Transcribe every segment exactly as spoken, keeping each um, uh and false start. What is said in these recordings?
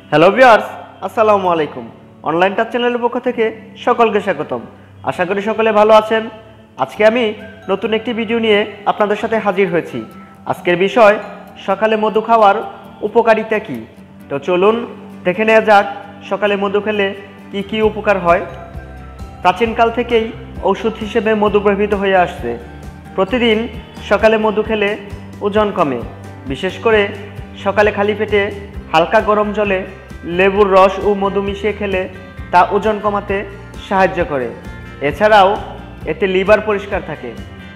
Hello viewers, আসসালামু আলাইকুম। Online touch চ্যানেলের পক্ষ থেকে সকলকে স্বাগতম। আশা করি সকলে ভালো আছেন। আজকে আমি নতুন একটি ভিডিও নিয়ে আপনাদের সাথে হাজির হয়েছি। আজকের বিষয় সকালে মধু খাওয়ার উপকারিতা কি। তো চলুন দেখে নেওয়া যাক সকালে মধু খেলে কি কি উপকার হয়। প্রাচীনকাল থেকেই ঔষধ হিসেবে মধু ব্যবহৃত হয়ে আসছে। প্রতিদিন সকালে মধু খেলে ওজন কমে। বিশেষ করে সকালে খালি পেটে হালকা গরম জলে লেবুর রস ও মধু মিশিয়ে খেলে তা ওজন কমাতে সাহায্য করে। এছাড়াও এতে লিভার পরিষ্কার থাকে।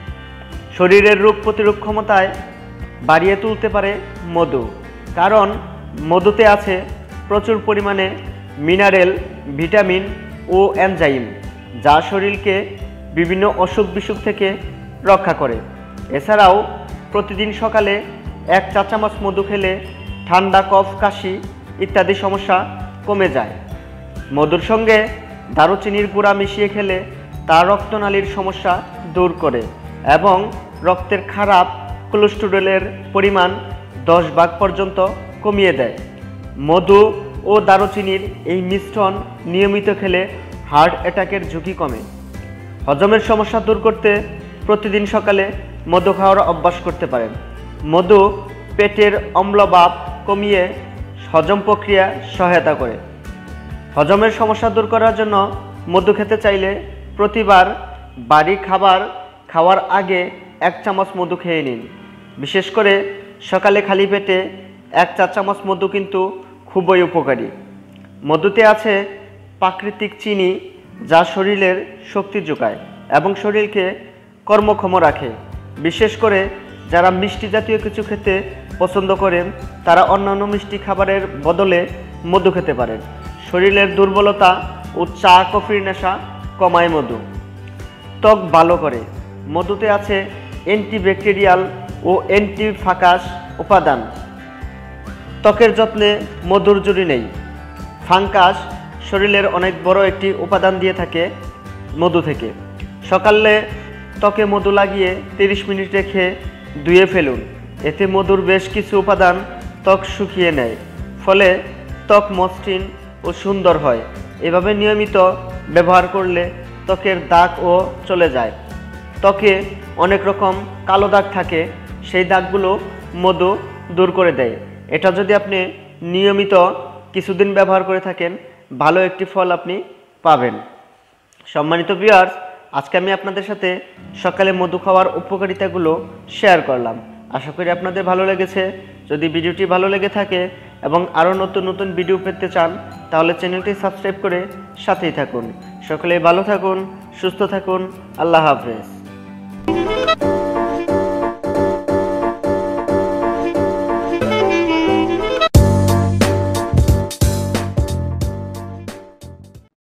শরীরের রোগ প্রতিরোধ ক্ষমতায় বাড়িয়ে তুলতে পারে মধু, কারণ মধুতে আছে প্রচুর পরিমাণে মিনারেল, ভিটামিন ও এনজাইম, যা শরীরকে বিভিন্ন অসুখ বিসুখ থেকে রক্ষা করে। এছাড়াও প্রতিদিন সকালে এক চা চামচ মধু খেলে ঠান্ডা, কফ, কাশি ইত্যাদি সমস্যা কমে যায়। মধুর সঙ্গে দারুচিনির গুঁড়া মিশিয়ে খেলে তা রক্তনালীর সমস্যা দূর করে এবং রক্তের খারাপ কোলেস্টেরলের পরিমাণ দশ ভাগ পর্যন্ত কমিয়ে দেয়। মধু ও দারুচিনির এই মিশ্রণ নিয়মিত খেলে হার্ট অ্যাটাকের ঝুঁকি কমে। হজমের সমস্যা দূর করতে প্রতিদিন সকালে মধু খাওয়ার অভ্যাস করতে পারেন। মধু পেটের অম্লভাব কমিয়ে হজম প্রক্রিয়া সহায়তা করে। হজমের সমস্যা দূর করার জন্য মধু খেতে চাইলে প্রতিবার বাড়ি খাবার খাওয়ার আগে এক চামচ মধু খেয়ে নিন। বিশেষ করে সকালে খালি পেটে এক চা চামচ মধু কিন্তু খুবই উপকারী। মধুতে আছে প্রাকৃতিক চিনি, যা শরীরের শক্তি যোগায় এবং শরীরকে কর্মক্ষম রাখে। বিশেষ করে যারা মিষ্টি জাতীয় কিছু খেতে পছন্দ করেন তারা অন্যান্য মিষ্টি খাবারের বদলে মধু খেতে পারেন। শরীরের দুর্বলতা ও চা কফির নেশা কমায় মধু। ত্বক ভালো করে। মধুতে আছে অ্যান্টিব্যাকটেরিয়াল ও অ্যান্টিফাঙ্গাস উপাদান। ত্বকের যত্নে মধুর জুড়ি নেই। ফাঙ্গাস শরীরের অনেক বড় একটি উপাদান দিয়ে থাকে মধু থেকে। সকালে ত্বকে মধু লাগিয়ে তিরিশ মিনিট রেখে ধুয়ে ফেলুন। এতে মধুর বেশ কিছু উপাদান ত্বক শুকিয়ে নেয়, ফলে ত্বক মসৃণ ও সুন্দর হয়। এভাবে নিয়মিত ব্যবহার করলে ত্বকের দাগও চলে যায়। ত্বকে অনেক রকম কালো দাগ থাকে, সেই দাগগুলো মধু দূর করে দেয়। এটা যদি আপনি নিয়মিত কিছুদিন ব্যবহার করে থাকেন, ভালো একটি ফল আপনি পাবেন। সম্মানিত ভিউয়ার্স, আজকে আমি আপনাদের সাথে সকালে মধু খাওয়ার উপকারিতাগুলো শেয়ার করলাম। আশা করি আপনাদের ভালো লেগেছে। যদি ভিডিওটি ভালো লেগে থাকে এবং আরও নতুন নতুন ভিডিও পেতে চান তাহলে চ্যানেলটি সাবস্ক্রাইব করে সাথেই থাকুন। সকলে ভালো থাকুন, সুস্থ থাকুন। আল্লাহ হাফেজ।